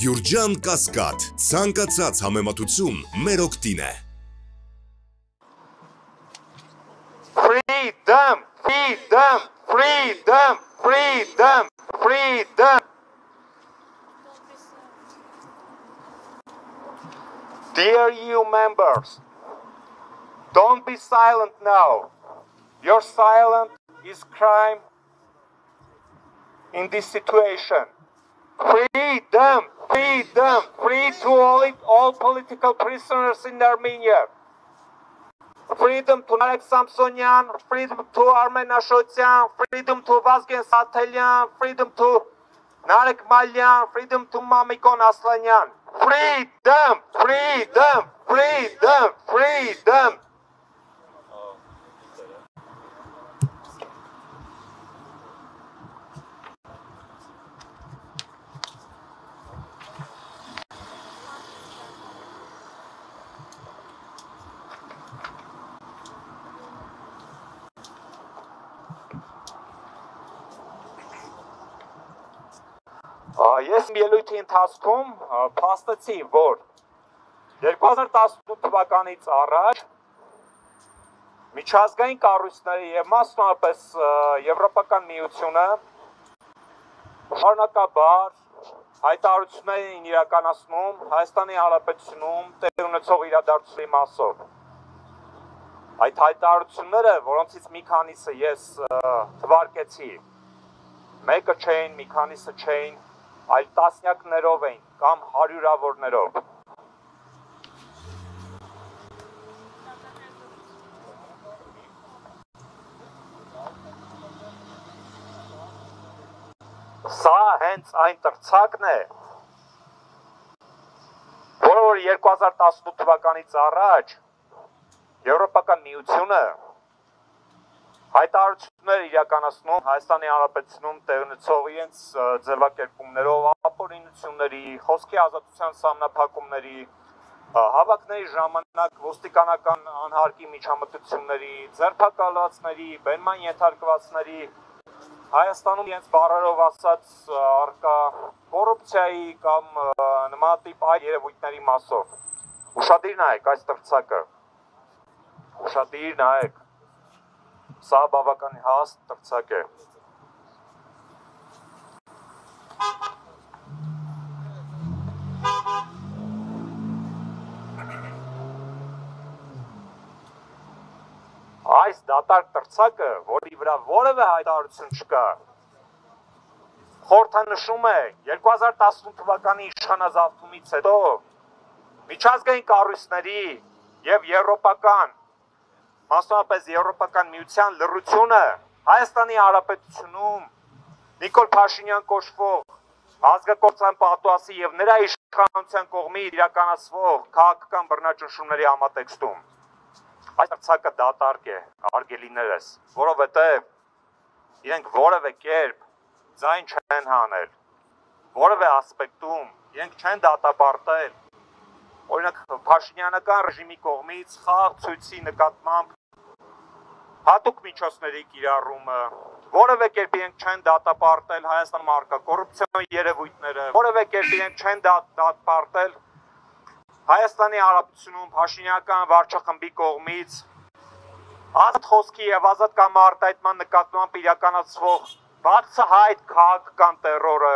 Գյուրջան Կասկադ, ցանկացած համեմատություն մեր օգտին է։ Freedom, freedom, freedom, freedom, freedom. Dear EU members, don't be silent now. Your silence is crime in this situation. Freedom, freedom, free to all political prisoners in Armenia. Freedom to Narek Samsonyan, freedom to Armen Ashotyan, freedom to Vazgen Satelyan, freedom to Narek Malyan, freedom to Mamikon Aslanyan. Freedom, freedom, freedom, freedom. Ես ելույթի ընթացքում փաստեցի, որ 2018 թվականից առաջ միջազգային կառույցները եւ մասնավորապես Եվրոպական միությունը շարունակաբար հայտարարություններ են իրականացնում Հայաստանի Հանրապետությունում տեղի ունեցող իրադարձությունների մասով։ Այդ հայտարարությունները, որոնցից մի քանիսը ես թվարկեցի, մեկը չէին, մի քանիսը չէին, այլ տասնյակներով էին կամ հարյուրավորներով։ Սա հենց այն տրցակն է, որը որ 2018 թվականից առաջ Եվրոպական միությունը հայտարարություններ իրականացնում Հայաստանի Հանրապետությունում տեղի ունեցող իրենց ձևակերպումներով, ապօրինությունների, խոսքի ազատության սահմանափակումների, հավաքների ժամանակ ոստիկանական անհարկի միջամտությունների, ձերբակալվածների, բերման ենթարկվածների, Հայաստանում իրենց բառերով ասած առկա կոռուպցիայի կամ նմանատիպ այլ երևույթների մասով։ Ուշադիր նայեք այս տրցակը։ Ուշադիր նայեք։ Սա բավական հաստ տրցակ է։ Այս դատարկ տրցակը, որի վրա որևէ հայտարարություն չկա, խորհրդանշում է 2018 թվականի իշխանազավթումից հետո միջազգային կառույցների եւ եվրոպական, մասնավորապես Եվրոպական միության լռությունը Հայաստանի Հանրապետությունում Նիկոլ Փաշինյան կոչվող ազգակործան պատուասի եւ նրա իշխանության կողմից իրականացվող քաղաքական բռնաճնշումների համատեքստում։ Այս տրցակը դատարկ է, արգելիներս, որովհետև իրենք որևէ կերպ ձայն չեն հանել, որևէ ասպեկտում իրենք չեն դատապարտել, օրինակ Փաշինյանական ռեժիմի կողմից խաղ ցույցի նկատմամբ հատուկ միջոցների կիրառումը, որևէ կերպ իրենք չեն դատապարտել Հայաստանում առկա կոռուպցիոն երևույթները, որևէ կերպ իրենք չեն դատապարտել Հայաստանի Հանրապետությունում Փաշինյանական վարչախմբի կողմից ազատ խոսքի եւ ազատ կամարտահայտման նկատմամբ իրականացվող բացահայտ քաղաքական տերորը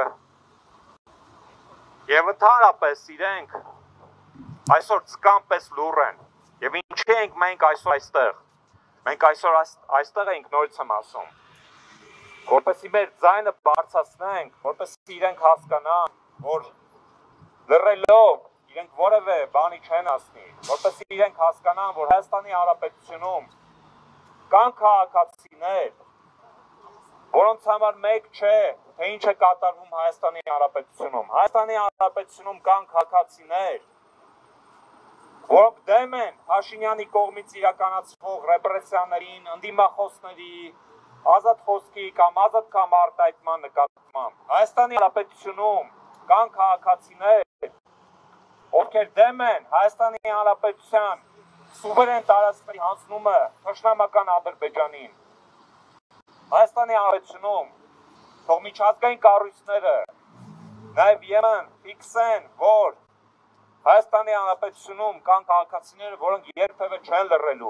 եւ ընդհանրապես իրենք այսօր ցկամպես լուռ են եւ ինչի ենք մենք այսօր այստեղ։ Մենք այսօր այստեղ ենք, նորից եմ ասում, որպեսզի մեր ձայնը բարձրացնենք, որպեսզի իրենք հասկանան, որ լռելով իրենք որևէ բանի չեն ասնի, որպեսզի իրենք հասկանան, որ Հայաստանի Հանրապետությունում կան քաղաքացիներ, որոնց համար մեկ չէ, թե ինչ է կատարվում Հայաստանի Հանրապետությունում։ Հայաստանի Հանրապետությունում կան քաղաքացիներ, որոնք դեմ են Փաշինյանի կողմից իրականացվող ռեպրեսիաներին, ընդդիմախոսների, ազատ խոսքի կամ ազատ կամարտահայտման նկատմամբ։ Հայաստանի Հանրապետությունում կան քաղաքացիներ, ովքեր դեմ են Հայաստանի Հանրապետության սուվերեն տարածքների հանձնումը թշնամական Ադրբեջանին։ Հայաստանի Հանրապետությունում թող միջազգային կառույցները Նաև Եմեն ֆիքսեն, որ Հայաստանի Հանրապետությունում կան քաղաքացիներ, որոնք երբևէ չեն լռելու։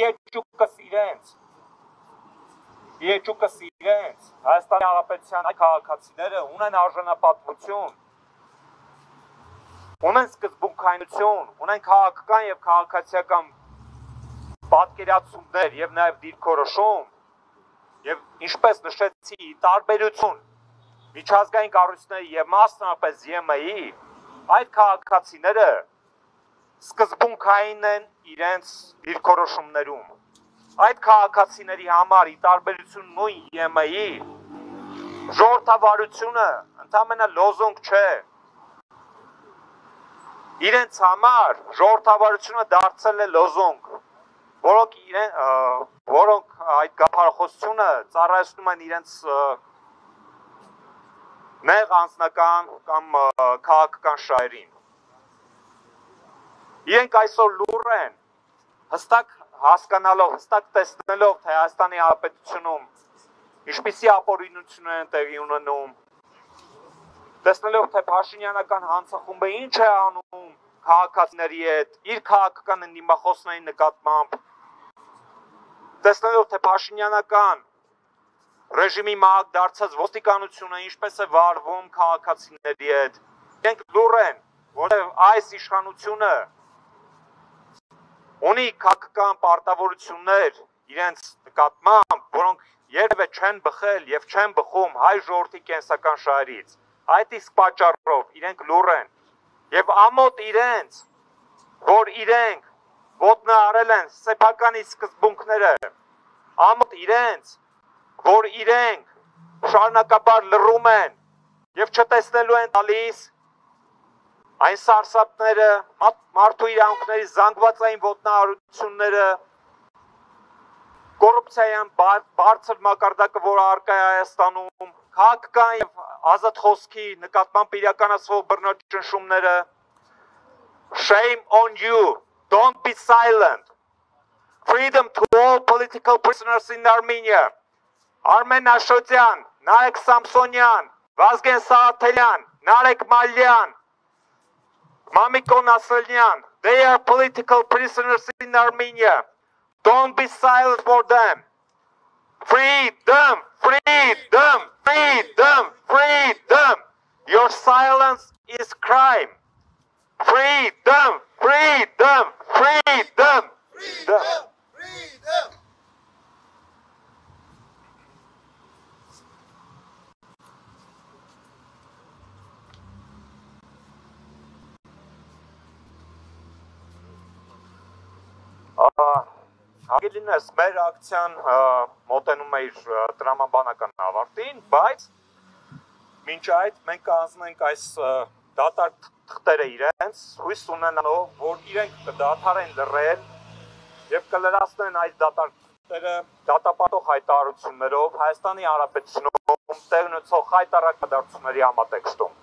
Իեջուկս իրենց, Հայաստանի Հանրապետության այդ քաղաքացիները ունեն արժանապատվություն, ունեն սկզբունքայնություն, ունեն քաղաքական եւ քաղաքացիական պատկերացումներ եւ նաեւ դիրքորոշում եւ ինչպես նշեցի տարբերություն միջազգային կառույցների եւ մասնավորապես ԵՄ-ի այդ քաղաքացիները սկզբունքային են իրենց դիրքորոշումներում այդ քաղաքացիների համար ի տարբերություն նույն ԵՄ-ի ժողովրդավարությունը ընդամենը լոզունգ չէ իրենց համար ժողովրդավարությունը դարձել է լոզունգ որոնք այդ գաղափարախոսությունը ծառայեցնում են իրենց նեղ անձնական կամ քաղաքական շահերին։ Իրենք այսօր լուռ են, հստակ հասկանալով, հստակ տեսնելով, թե Հայաստանի Հանրապետությունում ինչպիսի ապօրինություններ են տեղի ունենում, տեսնելով, թե Փաշինյանական հանցախումբը ինչ է անում քաղաքացիների հետ, իր քաղաքական ընդդիմախոսների նկատմամբ, տեսնելով, թե Փաշինյանական ռեժիմի մահակ դարձած ոստիկանությունը ինչպես է վարվում քաղաքացիների հետ, իրենք լուռ են, որտեղ այս իշխանությունը ունի քաղաքական պարտավորություններ իրենց նկատմամբ, որոնք երբևէ չեն բխել եւ չեն բխում հայ ժողովրդի կենսական շահերից։ Այդ իսկ պատճառով իրենք լուռ են եւ ամոթ իրենց, որ իրենք ոտնահարել են սեփականի սկզբունքները, ամոթ իրենց, որ իրենք շարունակաբար լռում են եւ չտեսնելու են տալիս այն սարսափները, մարդու իրավունքների զանգվածային ոտնահարությունները, կոռուպցիայական բարձր մակարդակը, որ առկա է Հայաստանում, քաղաքական եւ ազատ խոսքի նկատմամբ իրականացվող բռնաճնշումները, shame on you, don't be silent, freedom to all political prisoners in Armenia, Armen Ashotyan, Narek Samsonyan, Vazgen Saatelyan, Narek Malyan, Mamiko Nasralyan, they are political prisoners in Armenia. Don't be silent for them. Freedom, freedom, freedom, freedom. Your silence is crime. Freedom, freedom, freedom. Freedom, freedom. Հարգելինս, մեր ակցիան մոտենում է իր տրամաբանական ավարտին, բայց մինչ այդ մենք կհանձնենք այս դատարկ թղթերը իրենց, հույս ունենալով, որ իրենք կդադարեն լռել եւ կլրացնեն այս դատարկ թղթերը դատապարտող հայտարարություններով Հայաստանի Հանրապետությունում տեղի ունեցող հայտարարությունների համատեքստում։